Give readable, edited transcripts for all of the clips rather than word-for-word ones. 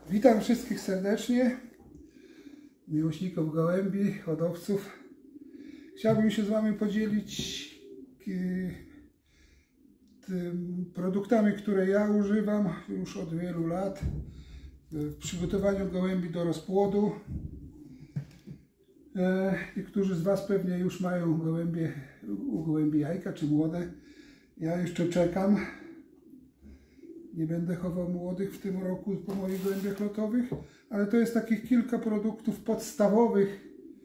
Witam wszystkich serdecznie, miłośników gołębi, hodowców. Chciałbym się z Wami podzielić produktami, które ja używam już od wielu lat w przygotowaniu gołębi do rozpłodu. Niektórzy z Was pewnie już mają gołębie jajka czy młode. Ja jeszcze czekam. Nie będę chował młodych w tym roku po moich gołębiach lotowych, ale to jest takich kilka produktów podstawowych,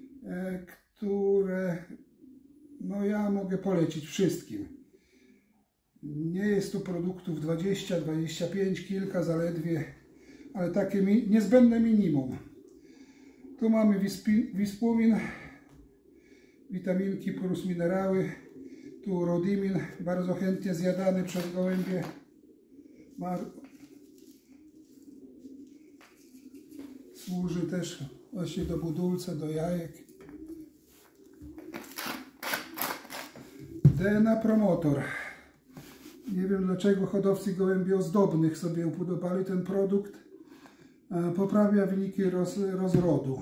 które ja mogę polecić wszystkim. Nie jest to produktów 20, 25, kilka zaledwie, ale takie niezbędne minimum. Tu mamy Wispumin, witaminki plus minerały, tu Rodimin, bardzo chętnie zjadany przez gołębie. Służy też właśnie do budulca, do jajek. DNA Promotor. Nie wiem dlaczego hodowcy gołębi ozdobnych sobie upodobali ten produkt. Poprawia wyniki rozrodu.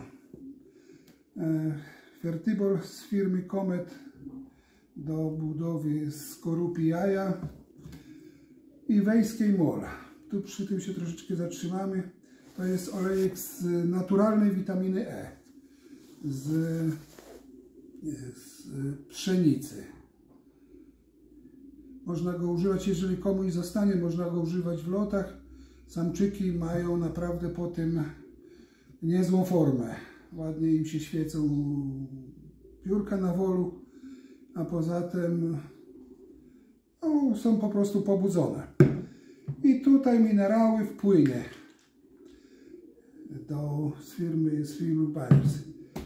Fertibol z firmy Comet do budowy skorupi jaja. I Wejskiej Mol. Tu przy tym się troszeczkę zatrzymamy. To jest olejek z naturalnej witaminy E. Z pszenicy. Można go używać, jeżeli komuś zostanie, można go używać w lotach. Samczyki mają naprawdę po tym niezłą formę. Ładnie im się świecą piórka na wolu, a poza tym są po prostu pobudzone. I tutaj minerały w płynie z firmy Bayers.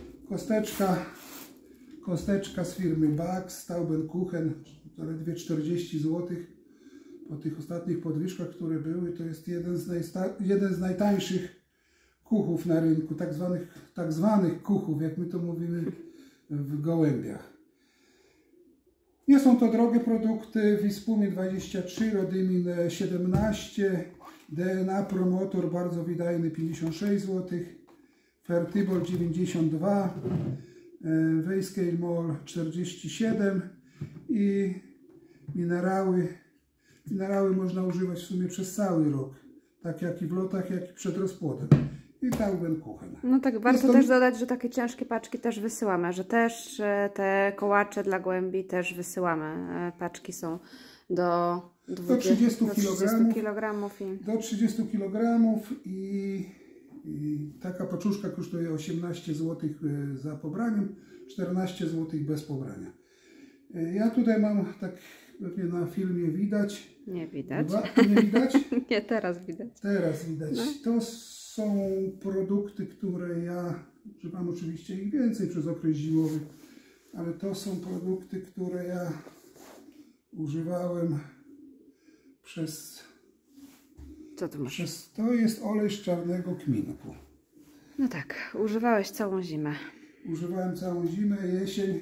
Kosteczka z firmy Bax, Taubenkuchen, zaledwie 40 zł. Po tych ostatnich podwyżkach, które były, to jest jeden z najtańszych kuchów na rynku, tak zwanych kuchów, jak my to mówimy w gołębiach. Nie są to drogie produkty. Wispumin 23, Rodimin 17, DNA Promotor bardzo wydajny 56 zł, Fertibol 92, Wejskiej Mol 47 i minerały. Minerały można używać w sumie przez cały rok, tak jak i w lotach, jak i przed rozpłodem. I Taubenkuchen. No tak, warto też dodać, że takie ciężkie paczki też wysyłamy, że też te kołacze dla gołębi też wysyłamy. Paczki są do 30 kg. Do 30 kg i taka paczuszka kosztuje 18 zł za pobraniem, 14 zł bez pobrania. Ja tutaj mam, tak pewnie na filmie widać. Nie widać. Nie widać? Nie, teraz widać. Teraz widać. No. To są produkty, które ja używam, oczywiście ich więcej przez okres zimowy, ale to są produkty, które ja używałem przez... Co tu masz? To jest olej z czarnego kminku. No tak, używałeś całą zimę. Używałem całą zimę, jesień.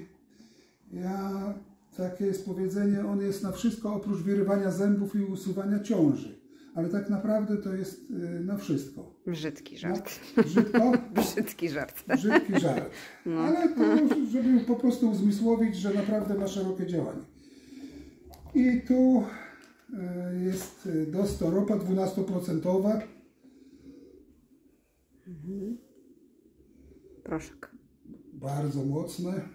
Takie jest powiedzenie, on jest na wszystko oprócz wyrywania zębów i usuwania ciąży. Ale tak naprawdę to jest na wszystko. Brzydki żart. Brzydko? Brzydki żart. Brzydki żart. No. Ale to, żeby po prostu uzmysłowić, że naprawdę ma szerokie działanie. I tu jest dostoropa 12%. Proszek. Bardzo mocne.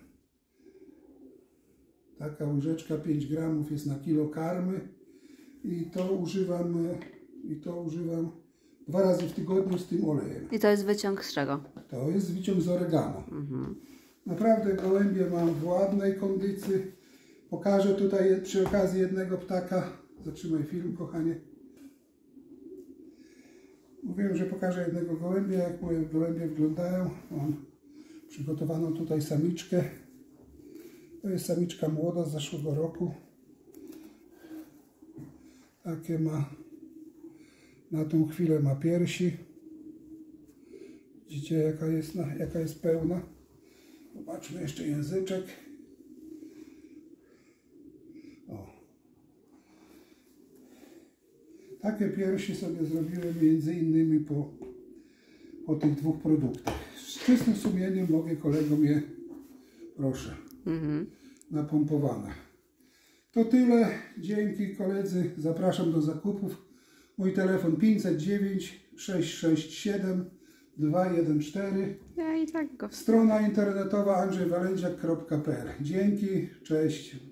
Taka łyżeczka 5 gramów jest na kilo karmy. I to używam 2 razy w tygodniu z tym olejem. I to jest wyciąg z czego? To jest wyciąg z oregano. Naprawdę gołębie mam w ładnej kondycji. Pokażę tutaj przy okazji jednego ptaka. Zatrzymaj film, kochanie. Mówiłem, że pokażę jednego gołębia, jak moje gołębie wyglądają. Mam przygotowaną tutaj samiczkę. To jest samiczka młoda z zeszłego roku. Takie ma, na tą chwilę ma piersi. Widzicie jaka jest pełna. Zobaczmy jeszcze języczek. O. Takie piersi sobie zrobiłem między innymi po po tych dwóch produktach. Z czystym sumieniem mogę kolegom je, proszę, napompowane. To tyle. Dzięki koledzy. Zapraszam do zakupów. Mój telefon 509 667 214. Ja i tak go. Strona internetowa andrzejwalendziak.pl. Dzięki, cześć.